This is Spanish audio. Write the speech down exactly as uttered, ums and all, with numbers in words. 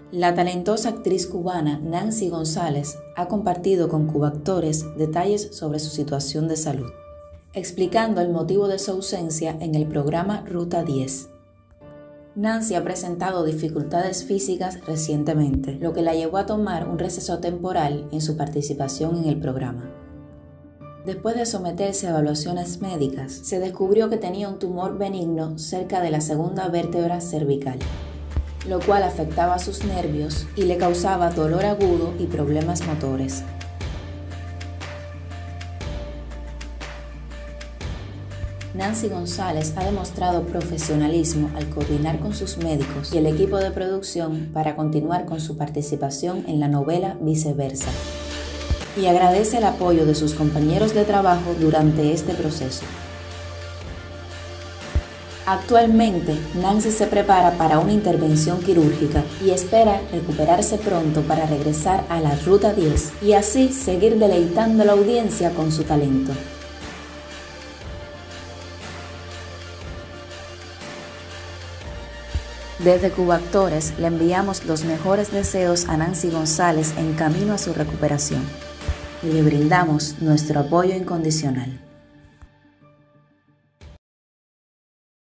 La talentosa actriz cubana Nancy González ha compartido con Cubactores detalles sobre su situación de salud, explicando el motivo de su ausencia en el programa Ruta diez. Nancy ha presentado dificultades físicas recientemente, lo que la llevó a tomar un receso temporal en su participación en el programa. Después de someterse a evaluaciones médicas, se descubrió que tenía un tumor benigno cerca de la segunda vértebra cervical, lo cual afectaba sus nervios y le causaba dolor agudo y problemas motores. Nancy González ha demostrado profesionalismo al coordinar con sus médicos y el equipo de producción para continuar con su participación en la novela Viceversa, y agradece el apoyo de sus compañeros de trabajo durante este proceso. Actualmente, Nancy se prepara para una intervención quirúrgica y espera recuperarse pronto para regresar a la Ruta diez y así seguir deleitando a la audiencia con su talento. Desde Cubactores le enviamos los mejores deseos a Nancy González en camino a su recuperación y le brindamos nuestro apoyo incondicional.